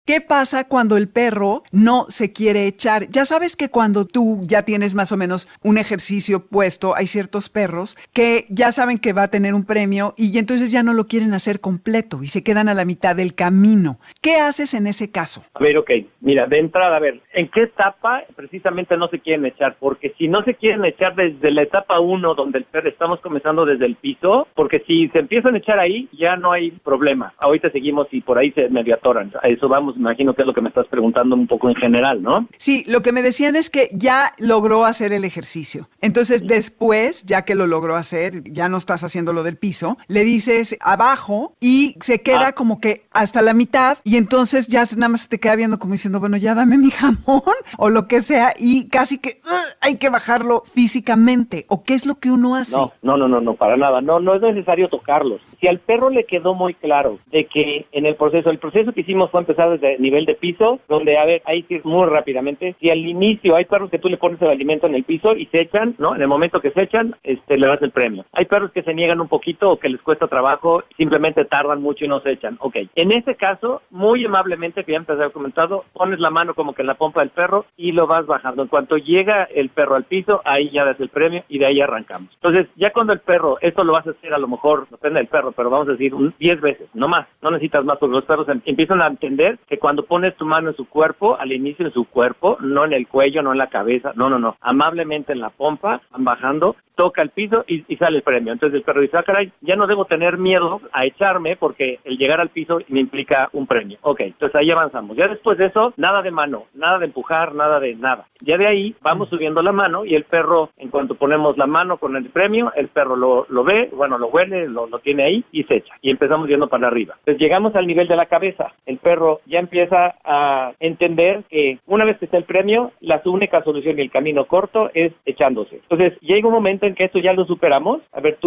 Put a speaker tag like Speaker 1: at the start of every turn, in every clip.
Speaker 1: ¿Qué pasa cuando el perro no se quiere echar? Ya sabes que cuando tú ya tienes más o menos un ejercicio puesto, hay ciertos perros que ya saben que va a tener un premio y entonces ya no lo quieren hacer completo y se quedan a la mitad del camino. ¿Qué haces en ese caso?
Speaker 2: A ver, ok, mira, de entrada, a ver, ¿en qué etapa precisamente no se quieren echar? Porque si no se quieren echar desde la etapa 1, donde el perro estamos comenzando desde el piso, porque si se empiezan a echar ahí, ya no hay problema. Ahorita seguimos y por ahí se medio atoran. A eso vamos, imagino que es lo que me estás preguntando un poco en general, ¿no?
Speaker 1: Sí, lo que me decían es que ya logró hacer el ejercicio. Entonces, después, ya que lo logró hacer, ya no estás haciendo lo del piso, le dices abajo y se queda como que hasta la mitad y entonces ya nada más te queda viendo como diciendo, bueno, ya dame mi jamón o lo que sea y casi que hay que bajarlo físicamente. ¿O qué es lo que uno hace?
Speaker 2: No, para nada. No es necesario tocarlos. Si al perro le quedó muy claro de que en el proceso que hicimos fue empezar desde nivel de piso, donde, a ver, ahí sí muy rápidamente, si al inicio hay perros que tú le pones el alimento en el piso y se echan, ¿no? En el momento que se echan, le das el premio. Hay perros que se niegan un poquito o que les cuesta trabajo, simplemente tardan mucho y no se echan. Ok. En ese caso, muy amablemente, que ya empecé a comentado, pones la mano como que en la pompa del perro y lo vas bajando. En cuanto llega el perro al piso, ahí ya das el premio y de ahí arrancamos. Entonces, ya cuando el perro, esto lo vas a hacer a lo mejor, depende del perro, pero vamos a decir 10 veces, no más, no necesitas más, porque los perros empiezan a entender que cuando pones tu mano en su cuerpo, al inicio en su cuerpo, no en el cuello, no en la cabeza, no, amablemente en la pompa, van bajando, toca el piso y sale el premio. Entonces el perro dice, caray, ya no debo tener miedo a echarme porque el llegar al piso me implica un premio. Ok, entonces ahí avanzamos. Ya después de eso, nada de mano, nada de empujar, nada de nada. Ya de ahí vamos subiendo la mano y el perro, en cuanto ponemos la mano con el premio, el perro lo ve, bueno, lo huele, lo tiene ahí y se echa. Y empezamos yendo para arriba. Entonces llegamos al nivel de la cabeza. El perro ya empieza a entender que una vez que está el premio, la única solución y el camino corto es echándose. Entonces llega un momento en que esto ya lo superamos. A ver,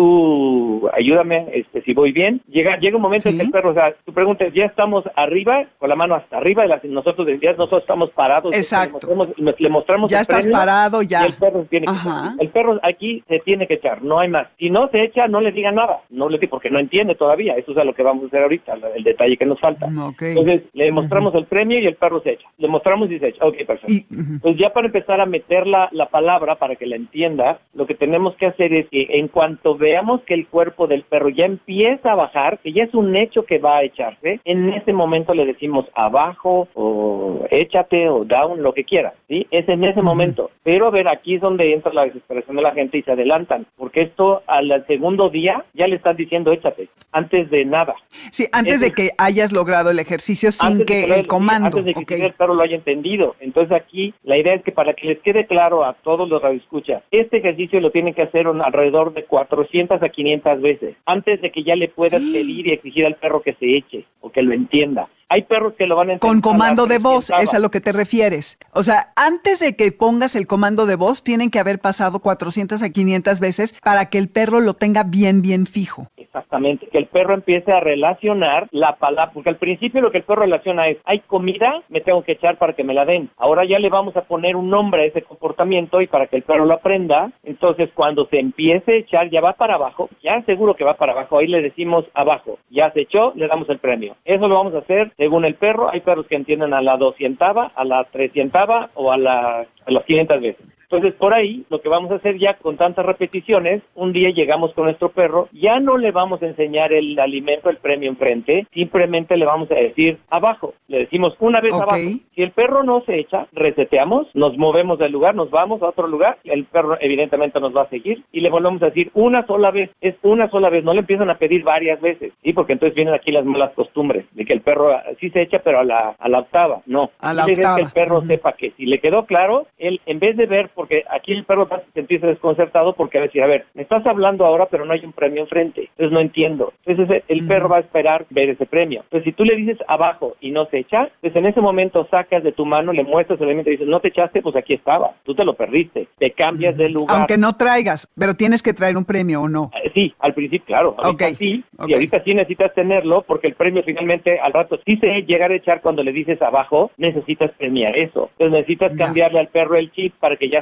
Speaker 2: tú ayúdame si voy bien. Llega un momento en que el perro, o sea, tú preguntas, ya estamos arriba, con la mano hasta arriba, nosotros estamos parados.
Speaker 1: Exacto.
Speaker 2: Le mostramos
Speaker 1: ya
Speaker 2: el
Speaker 1: estás
Speaker 2: premio,
Speaker 1: parado, ya.
Speaker 2: Y el perro tiene que echar. El perro aquí se tiene que echar, no hay más. Si no se echa, no le diga nada. No le diga porque no entiende todavía. Eso es a lo que vamos a hacer ahorita, el detalle que nos falta.
Speaker 1: Okay.
Speaker 2: Entonces, le mostramos el premio y el perro se echa. Le mostramos y se echa. Ok, perfecto. Pues ya para empezar a meter la palabra para que la entienda, lo que tenemos que hacer es que en cuanto veamos que el cuerpo del perro ya empieza a bajar, que ya es un hecho que va a echarse, en ese momento le decimos abajo o échate o down, lo que quiera, ¿sí? Es en ese momento. Pero a ver, aquí es donde entra la desesperación de la gente y se adelantan, porque esto al segundo día ya le están diciendo échate, antes de nada.
Speaker 1: Sí, antes de que hayas logrado el ejercicio sin que el comando.
Speaker 2: Antes de que el perro lo haya entendido. Entonces aquí la idea es que para que les quede claro a todos los radioescuchas, este ejercicio lo tienen que hacer alrededor de 400 a 500 veces, antes de que ya le puedas pedir y exigir al perro que se eche o que lo entienda. Hay perros que lo van a entender.
Speaker 1: Con comando de voz, es a lo que te refieres. O sea, antes de que pongas el comando de voz, tienen que haber pasado 400 a 500 veces para que el perro lo tenga bien fijo.
Speaker 2: Exactamente, que el perro empiece a relacionar la palabra, porque al principio lo que el perro relaciona es, hay comida, me tengo que echar para que me la den. Ahora ya le vamos a poner un nombre a ese comportamiento y para que el perro lo aprenda, entonces cuando se empiece a echar, ya va para abajo, ya seguro que va para abajo, ahí le decimos abajo, ya se echó, le damos el premio. Eso lo vamos a hacer según el perro. Hay perros que entienden a la 200ava, a la 300ava o a las 500 veces. Entonces, por ahí, lo que vamos a hacer ya con tantas repeticiones, un día llegamos con nuestro perro, ya no le vamos a enseñar el alimento, el premio enfrente, simplemente le vamos a decir abajo. Le decimos una vez abajo. Si el perro no se echa, reseteamos, nos movemos del lugar, nos vamos a otro lugar, el perro evidentemente nos va a seguir y le volvemos a decir una sola vez. Es una sola vez, no le empiezan a pedir varias veces, ¿sí? Porque entonces vienen aquí las malas costumbres, de que el perro sí se echa, pero a la octava, no.
Speaker 1: A la octava.
Speaker 2: Que el perro sepa que si le quedó claro, él en vez de ver, porque aquí el perro va a sentirse desconcertado porque va a decir, a ver, me estás hablando ahora, pero no hay un premio enfrente, entonces no entiendo. Entonces el perro va a esperar ver ese premio. Entonces si tú le dices abajo y no se echa, pues en ese momento sacas de tu mano, le muestras el elemento y dices, no te echaste, pues aquí estaba, tú te lo perdiste, te cambias de lugar.
Speaker 1: Aunque no traigas, pero tienes que traer un premio, ¿o no?
Speaker 2: Sí, al principio, claro, ahorita sí, y ahorita sí necesitas tenerlo, porque el premio finalmente al rato sí se llegar a echar cuando le dices abajo, necesitas premiar eso. Entonces necesitas cambiarle al perro el chip para que ya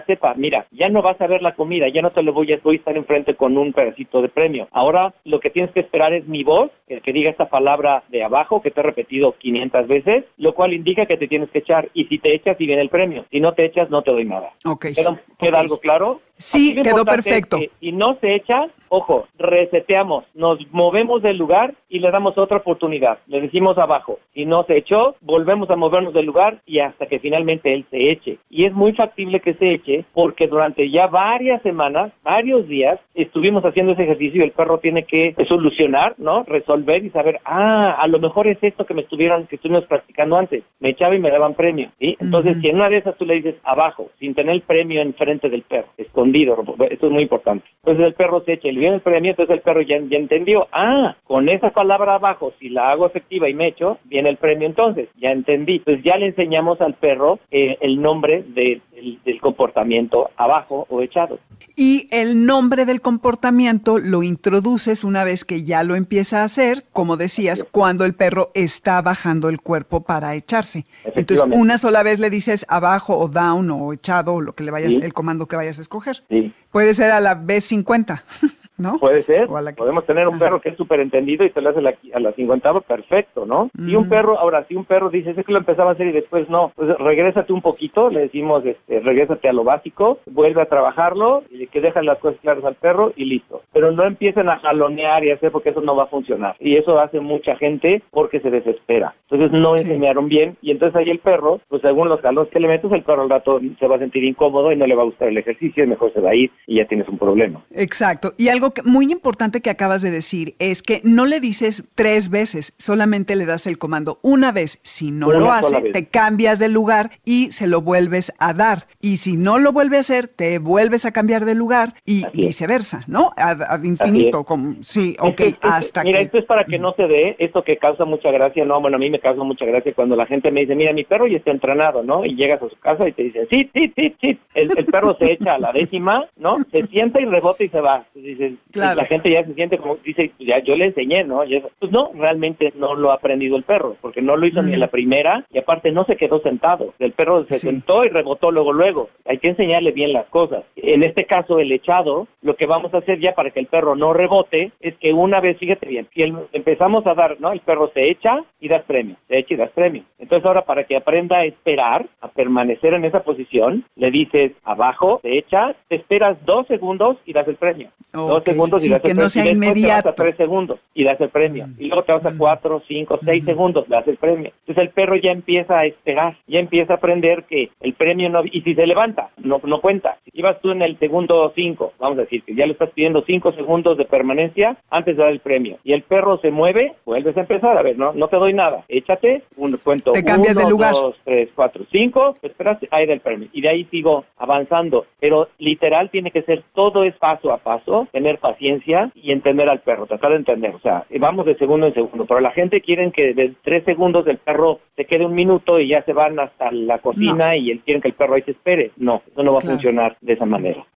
Speaker 2: sepa, mira, ya no vas a ver la comida, ya no te lo voy a estar enfrente con un pedacito de premio. Ahora lo que tienes que esperar es mi voz, el que diga esta palabra de abajo, que te he repetido 500 veces, lo cual indica que te tienes que echar. Y si te echas, y viene el premio. Si no te echas, no te doy nada.
Speaker 1: Ok.
Speaker 2: ¿Queda algo claro?
Speaker 1: Sí, quedó perfecto.
Speaker 2: Si no se echa, ojo, reseteamos, nos movemos del lugar y le damos otra oportunidad. Le decimos abajo. Si no se echó, volvemos a movernos del lugar y hasta que finalmente él se eche. Y es muy factible que se eche porque durante ya varias semanas, varios días, estuvimos haciendo ese ejercicio y el perro tiene que solucionar, ¿no? Resolver y saber, a lo mejor es esto que estuvimos practicando antes. Me echaba y me daban premio, ¿sí? Entonces, si en una de esas tú le dices abajo, sin tener el premio enfrente del perro, escondido, esto es muy importante. Entonces el perro se echa y le viene el premio, entonces el perro ya entendió, con esa palabra abajo, si la hago efectiva y me echo, viene el premio entonces, ya entendí. Entonces ya le enseñamos al perro el nombre del comportamiento abajo o echado.
Speaker 1: Y el nombre del comportamiento lo introduces una vez que ya lo empieza a hacer, como decías, cuando el perro está bajando el cuerpo para echarse. Entonces, una sola vez le dices abajo o down o echado o lo que le vayas, el comando que vayas a escoger.
Speaker 2: Sí.
Speaker 1: Puede ser a la vez 50, ¿no?
Speaker 2: Puede ser. Podemos tener un perro que es súper entendido y te lo hace a la 50ª, perfecto, ¿no? Si un perro dice, es que lo empezaba a hacer y después no, pues regrésate un poquito, le decimos, regrésate a lo básico, vuelve a trabajarlo y que dejan las cosas claras al perro y listo. Pero no empiecen a jalonear y hacer porque eso no va a funcionar. Y eso hace mucha gente porque se desespera. Entonces no enseñaron bien y entonces ahí el perro, pues según los jalones que le metes, el perro al rato se va a sentir incómodo y no le va a gustar el ejercicio y mejor se va a ir y ya tienes un problema.
Speaker 1: Exacto. Y algo muy importante que acabas de decir es que no le dices 3 veces, solamente le das el comando una vez. Si no lo hace, te cambias de lugar y se lo vuelves a dar. Y si no lo vuelve a hacer, te vuelves a cambiar de lugar y viceversa, ¿no? Ad infinito.
Speaker 2: Mira, esto es para que no se dé esto que causa mucha gracia, ¿no? Bueno, a mí me causa mucha gracia cuando la gente me dice, mira, mi perro ya está entrenado, ¿no? Y llegas a su casa y te dicen, sí. El perro se echa a la 10ª, ¿no? Se sienta y rebota y se va. Entonces dices, la gente ya se siente como, dice, ya yo le enseñé, ¿no? Y eso, pues no, realmente no lo ha aprendido el perro, porque no lo hizo ni en la primera y aparte no se quedó sentado. El perro se sentó y rebotó luego. Hay que enseñarle bien las cosas. En este caso, el echado, lo que vamos a hacer ya para que el perro no rebote es que una vez, fíjate bien, si empezamos a dar, ¿no? El perro se echa y das premio, se echa y das premio. Entonces ahora para que aprenda a esperar, a permanecer en esa posición, le dices abajo, se echa, te esperas 2 segundos y das el premio. 2 segundos y das el premio.
Speaker 1: No sea
Speaker 2: y después
Speaker 1: inmediato.
Speaker 2: te vas a 3 segundos y das el premio. Y luego te vas a 4, 5, 6 segundos, das el premio. Entonces el perro ya empieza a esperar, ya empieza a aprender que el premio no, y si se levanta, no cuenta. Si ibas tú en el segundo 5, vamos a decir que ya le estás pidiendo 5 segundos de permanencia antes de dar el premio. Y el perro se mueve, vuelves a empezar, a ver, no te doy nada. Échate, cuento
Speaker 1: te cambias
Speaker 2: 1,
Speaker 1: de lugar.
Speaker 2: 2, 3, 4, 5, esperas, ahí da el premio. Y de ahí sigo avanzando. Pero literal tiene que ser todo es paso a paso, tener paciencia y entender al perro, tratar de entender. O sea, vamos de segundo en segundo. Pero la gente quiere que de 3 segundos el perro se quede 1 minuto y ya se van hasta la cocina y quieren que el perro ahí se espere. No, eso no va a funcionar de esa manera.